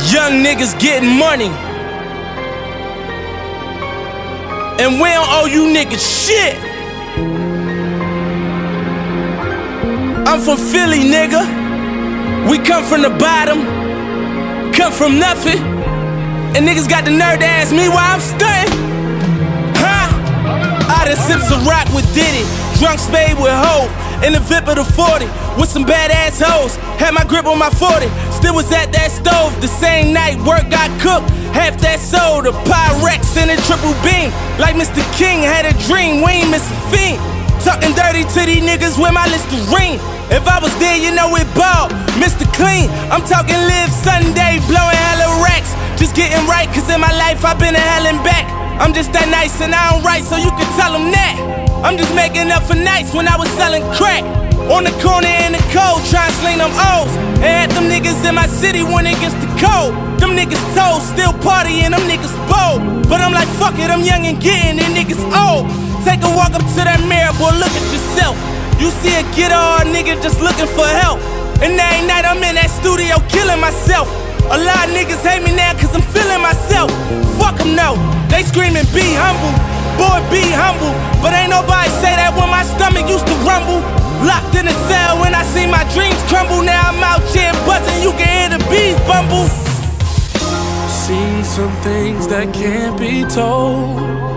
Young niggas getting money, and we don't owe you niggas shit. I'm from Philly, nigga. We come from the bottom, come from nothing, and niggas got the nerve to ask me why I'm stunting. Huh? I done sipped some rock with Diddy, drunk spade with Hope, in the VIP of the 40, with some badass hoes. Had my grip on my 40, still was at that stove. The same night work got cooked, half that soda, Pyrex in a triple beam. Like Mr. King had a dream, we ain't miss a fiend. Talking dirty to these niggas with my Listerine. If I was there, you know it ball, Mr. Clean. I'm talking live Sunday, blowing hella racks. Just getting right, cause in my life I've been to hell and back. I'm just that nice and I don't write, so you can tell them that. I'm just making up for nights when I was selling crack. On the corner in the cold, trying to sling them O's. And half them niggas in my city when it gets too cold. Them niggas told, still partying, them niggas bold. But I'm like, fuck it, I'm young and getting it, niggas old. Take a walk up to that mirror, boy, look at yourself. You see a get-all nigga just looking for help. And every night I'm in that studio killing myself. A lot of niggas hate me now cause I'm feeling myself. Fuck them no, they screaming be humble. Boy, be humble. But ain't nobody say that when my stomach used to rumble. Locked in a cell when I see my dreams crumble. Now I'm out here buzzing, you can hear the bees bumble. Seen some things that can't be told.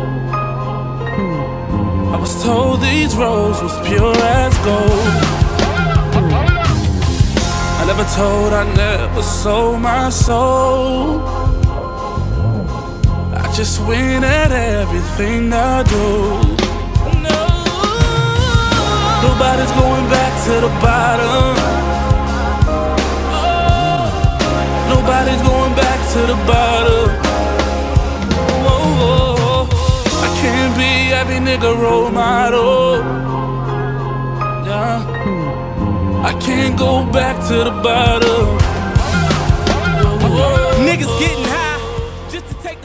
I was told these roads was pure as gold. I never told, I never sold my soul. I just win at everything I do. Nobody's going back to the bottom. Nobody's going back to the bottom. Whoa, I can't be every nigga role model. Yeah. I can't go back to the bottom. Niggas getting